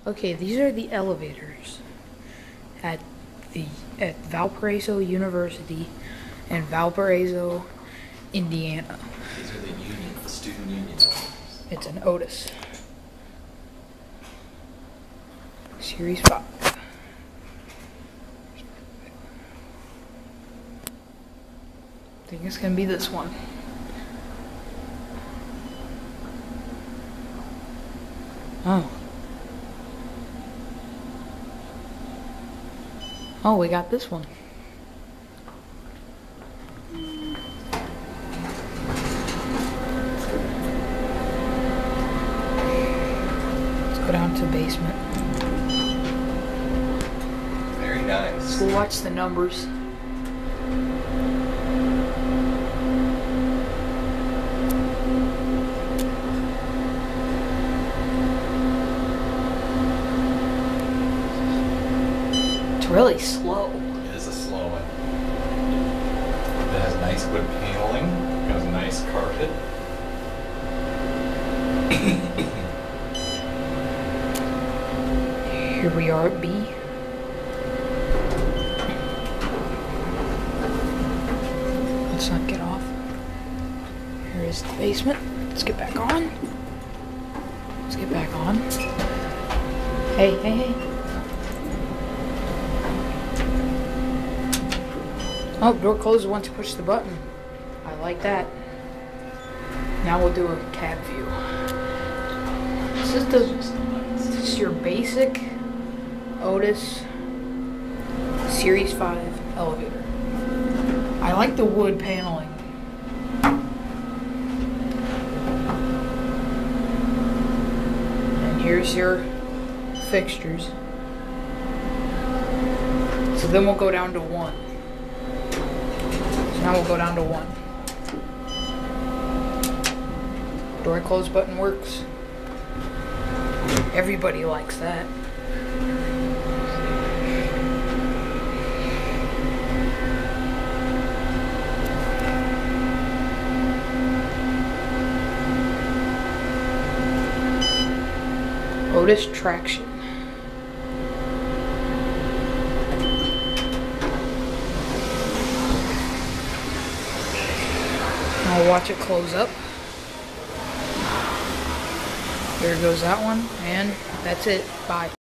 Okay, these are the elevators at Valparaiso University in Valparaiso, Indiana. These are the student union elevators. It's an Otis. Series 5. I think it's gonna be this one. Oh. Oh, we got this one. Let's go down to basement. Very nice. We'll watch the numbers. It's really slow. It is a slow one. It has nice wood paneling. It has nice carpet. Here we are at B. Let's not get off. Here is the basement. Let's get back on. Let's get back on. Hey, hey, hey. Oh, door closes once you push the button. I like that. Now we'll do a cab view. This is your basic Otis Series 5 elevator. I like the wood paneling. And here's your fixtures. So then we'll go down to 1. So now we'll go down to 1. Door close button works. Everybody likes that. Otis traction. I'll watch it close up. There goes that one, and that's it. Bye.